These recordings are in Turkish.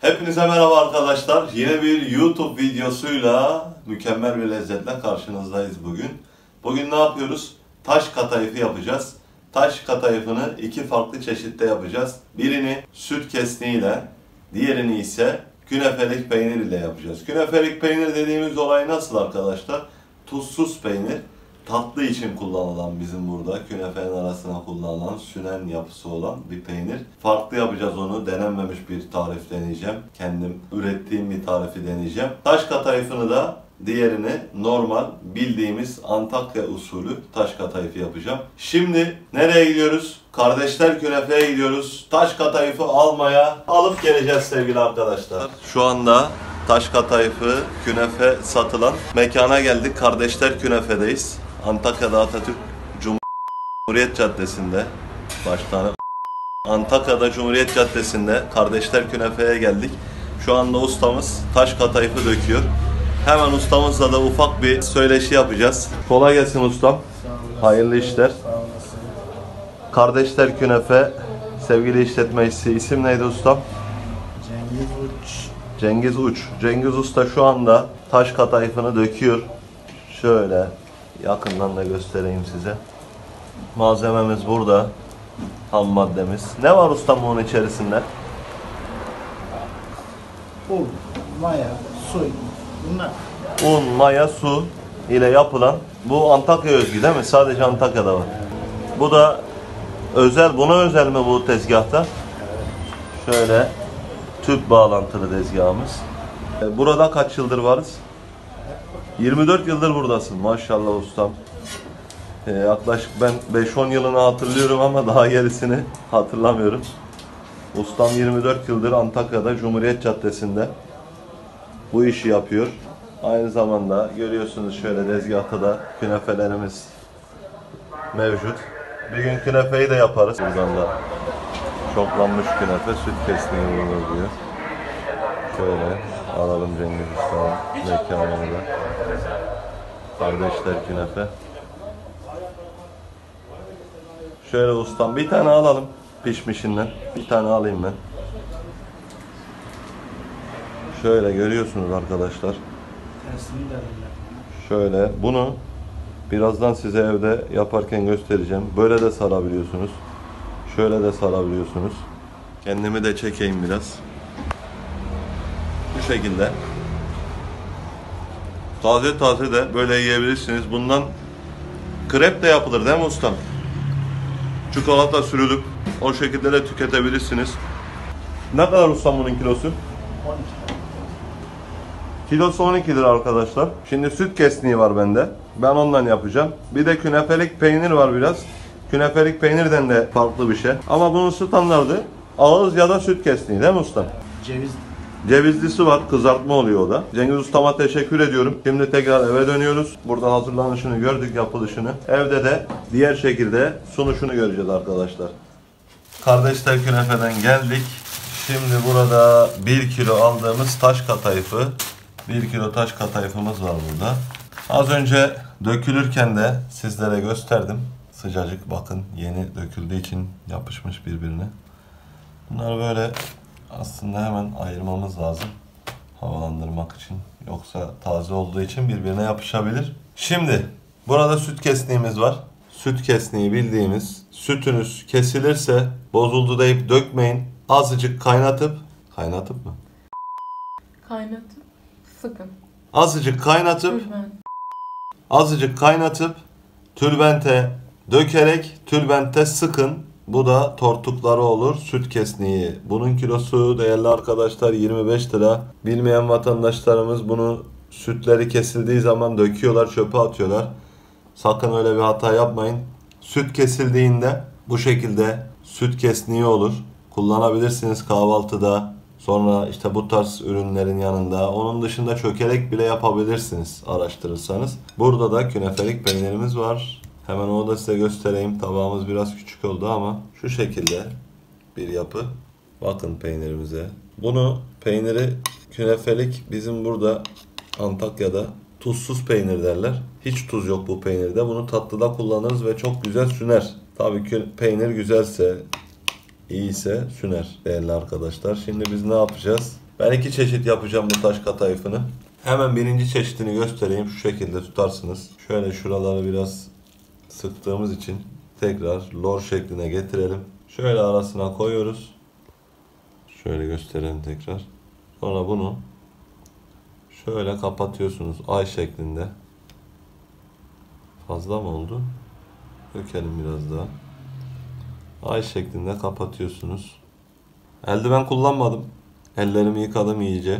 Hepinize merhaba arkadaşlar. Yine bir YouTube videosuyla mükemmel bir lezzetle karşınızdayız bugün. Bugün ne yapıyoruz? Taş kadayıfı yapacağız. Taş kadayıfını iki farklı çeşitte yapacağız. Birini süt kesniğiyle, diğerini ise künefelik peynir ile yapacağız. Künefelik peynir dediğimiz olay nasıl arkadaşlar? Tuzsuz peynir. Tatlı için kullanılan bizim burada künefenin arasına kullanılan sünen yapısı olan bir peynir. Farklı yapacağız onu. Denenmemiş bir tarif deneyeceğim. Kendim ürettiğim bir tarifi deneyeceğim. Taş kadayıfını da diğerini normal bildiğimiz Antakya usulü taş kadayıfı yapacağım. Şimdi nereye gidiyoruz? Kardeşler Künefe'ye gidiyoruz. Taş kadayıfı almaya alıp geleceğiz sevgili arkadaşlar. Şu anda taş kadayıfı künefe satılan mekana geldik. Kardeşler Künefe'deyiz. Antakya'da Atatürk Cumhuriyet Caddesi'nde Antakya'da Cumhuriyet Caddesi'nde Kardeşler Künefe'ye geldik. Şu anda ustamız taş kadayıfı döküyor. Hemen ustamızla da ufak bir söyleşi yapacağız. Kolay gelsin ustam. Hayırlı işler. Kardeşler Künefe sevgili işletmecisi, isim neydi ustam? Cengiz Uç. Cengiz Usta şu anda taş kadayıfını döküyor. Şöyle yakından da göstereyim size. Malzememiz burada. Ham maddemiz. Ne var ustam bunun içerisinde? Un, maya, su. Bunlar. Un, maya, su ile yapılan, bu Antakya özgü değil mi? Sadece Antakya'da var. Bu da özel, buna özel mi bu tezgahta? Şöyle tüp bağlantılı tezgahımız. Burada kaç yıldır varız? 24 yıldır buradasın maşallah ustam. Yaklaşık ben 5-10 yılını hatırlıyorum ama daha gerisini hatırlamıyorum. Ustam 24 yıldır Antakya'da Cumhuriyet Caddesi'nde bu işi yapıyor. Aynı zamanda görüyorsunuz şöyle tezgahta da künefelerimiz mevcut. Bir gün künefeyi de yaparız. Buradan da çoklanmış künefe, süt kesneği vurulur diyor. Şöyle alalım Cengiz Usta'nın mekanını da. Kardeşler Künefe. Şöyle ustam bir tane alalım pişmişinden. Bir tane alayım ben. Şöyle görüyorsunuz arkadaşlar. Şöyle bunu birazdan size evde yaparken göstereceğim. Böyle de sarabiliyorsunuz. Şöyle de sarabiliyorsunuz. Kendimi de çekeyim biraz. Bu şekilde. Taze taze de böyle yiyebilirsiniz. Bundan krep de yapılır değil mi ustam? Çikolata sürülüp o şekilde de tüketebilirsiniz. Ne kadar ustam bunun kilosu? 12. Kilosu 12 lira arkadaşlar. Şimdi süt kesniği var bende. Ben ondan yapacağım. Bir de künefelik peynir var biraz. Künefelik peynirden de farklı bir şey. Ama bunun standardı ağız ya da süt kesniği değil mi ustam? Ceviz. Cevizlisi var. Kızartma oluyor o da. Cengiz Ustama teşekkür ediyorum. Şimdi tekrar eve dönüyoruz. Burada hazırlanışını gördük, yapılışını. Evde de diğer şekilde sunuşunu göreceğiz arkadaşlar. Kardeşler Künefe'den geldik. Şimdi burada 1 kilo aldığımız taş kadayıfı. 1 kilo taş kadayıfımız var burada. Az önce dökülürken de sizlere gösterdim. Sıcacık bakın, yeni döküldüğü için yapışmış birbirine. Bunları böyle aslında hemen ayırmamız lazım. Havalandırmak için. Yoksa taze olduğu için birbirine yapışabilir. Şimdi burada süt kesniğimiz var. Süt kesniği bildiğimiz. Sütünüz kesilirse bozuldu deyip dökmeyin. Azıcık kaynatıp mı? Kaynatıp sıkın. Azıcık kaynatıp tülbente dökerek tülbente sıkın. Bu da tortukları olur, süt kesniği. Bunun kilosu değerli arkadaşlar 25 lira. Bilmeyen vatandaşlarımız bunu sütleri kesildiği zaman döküyorlar, çöpe atıyorlar. Sakın öyle bir hata yapmayın. Süt kesildiğinde bu şekilde süt kesniği olur. Kullanabilirsiniz kahvaltıda. Sonra işte bu tarz ürünlerin yanında. Onun dışında çökelek bile yapabilirsiniz araştırırsanız. Burada da künefelik peynirimiz var. Hemen onu da size göstereyim. Tabağımız biraz küçük oldu ama şu şekilde bir yapı. Bakın peynirimize. Bunu peyniri künefelik bizim burada Antakya'da tuzsuz peynir derler. Hiç tuz yok bu peynirde. Bunu tatlıda kullanırız ve çok güzel süner. Tabii ki peynir güzelse, iyiyse süner değerli arkadaşlar. Şimdi biz ne yapacağız? Ben 2 çeşit yapacağım bu taş kadayıfını. Hemen birinci çeşidini göstereyim. Şu şekilde tutarsınız. Şöyle şuraları biraz sıktığımız için tekrar lor şekline getirelim. Şöyle arasına koyuyoruz. Şöyle gösterelim tekrar. Sonra bunu şöyle kapatıyorsunuz ay şeklinde. Fazla mı oldu? Dökelim biraz daha. Ay şeklinde kapatıyorsunuz. Eldiven kullanmadım. Ellerimi yıkadım iyice.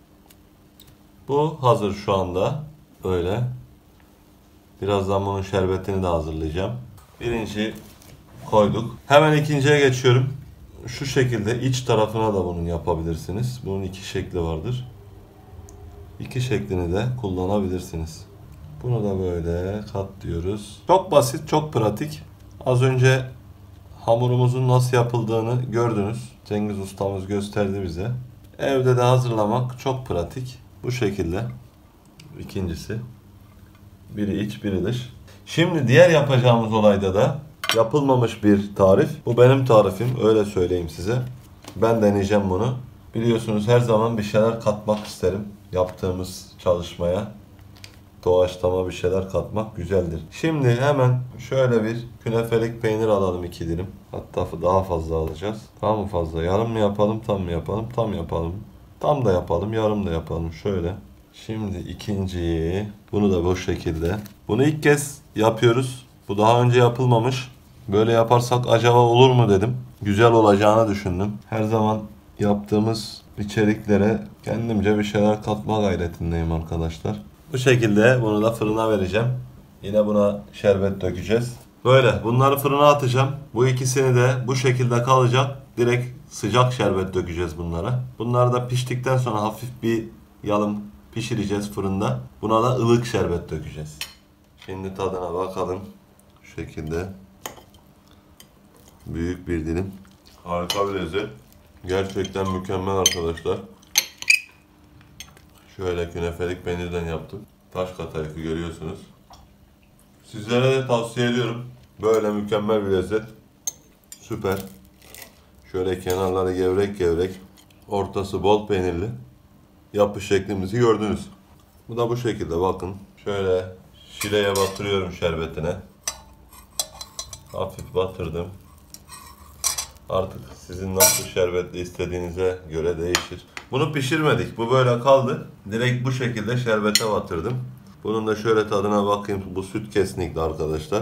Bu hazır şu anda. Böyle. Birazdan bunun şerbetini de hazırlayacağım. Birinci koyduk. Hemen ikinciye geçiyorum. Şu şekilde iç tarafına da bunun yapabilirsiniz. Bunun 2 şekli vardır. 2 şeklini de kullanabilirsiniz. Bunu da böyle katlıyoruz. Çok basit, çok pratik. Az önce hamurumuzun nasıl yapıldığını gördünüz. Cengiz ustamız gösterdi bize. Evde de hazırlamak çok pratik. Bu şekilde. İkincisi. Biri iç, biri dış. Şimdi diğer yapacağımız olayda da yapılmamış bir tarif. Bu benim tarifim, öyle söyleyeyim size. Ben deneyeceğim bunu. Biliyorsunuz her zaman bir şeyler katmak isterim yaptığımız çalışmaya. Doğaçlama bir şeyler katmak güzeldir. Şimdi hemen şöyle bir künefelik peynir alalım 2 dilim. Hatta daha fazla alacağız. Tam mı fazla? Yarım mı yapalım, tam mı yapalım? Tam yapalım. Tam da yapalım, yarım da yapalım. Şöyle. Şimdi ikinciyi, bunu da bu şekilde. Bunu ilk kez yapıyoruz. Bu daha önce yapılmamış. Böyle yaparsak acaba olur mu dedim. Güzel olacağını düşündüm. Her zaman yaptığımız içeriklere kendimce bir şeyler katma gayretindeyim arkadaşlar. Bu şekilde bunu da fırına vereceğim. Yine buna şerbet dökeceğiz. Böyle bunları fırına atacağım. Bu ikisini de bu şekilde kalacak. Direkt sıcak şerbet dökeceğiz bunlara. Bunları da piştikten sonra hafif bir yalım pişireceğiz fırında. Buna da ılık şerbet dökeceğiz. Şimdi tadına bakalım. Şu şekilde. Büyük bir dilim. Harika bir lezzet. Gerçekten mükemmel arkadaşlar. Şöyle künefelik peynirden yaptım. Taş kadayıfı görüyorsunuz. Sizlere de tavsiye ediyorum. Böyle mükemmel bir lezzet. Süper. Şöyle kenarları gevrek gevrek. Ortası bol peynirli. Yapış şeklimizi gördünüz. Bu da bu şekilde bakın. Şöyle şileye batırıyorum şerbetine. Hafif batırdım. Artık sizin nasıl şerbetli istediğinize göre değişir. Bunu pişirmedik. Bu böyle kaldı. Direkt bu şekilde şerbete batırdım. Bunun da şöyle tadına bakayım. Bu süt kesinlikle arkadaşlar.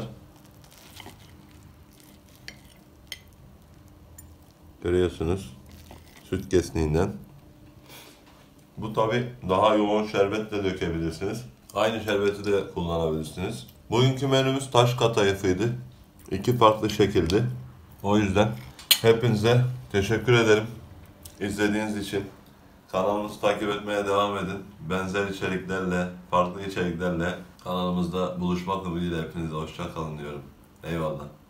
Görüyorsunuz. Süt kesniğinden. Bu tabi daha yoğun şerbetle dökebilirsiniz. Aynı şerbeti de kullanabilirsiniz. Bugünkü menümüz taş kadayıfıydı. 2 farklı şekilde. O yüzden hepinize teşekkür ederim izlediğiniz için. Kanalımızı takip etmeye devam edin. Benzer içeriklerle, farklı içeriklerle kanalımızda buluşmak ümidiyle hepinize hoşça kalın diyorum. Eyvallah.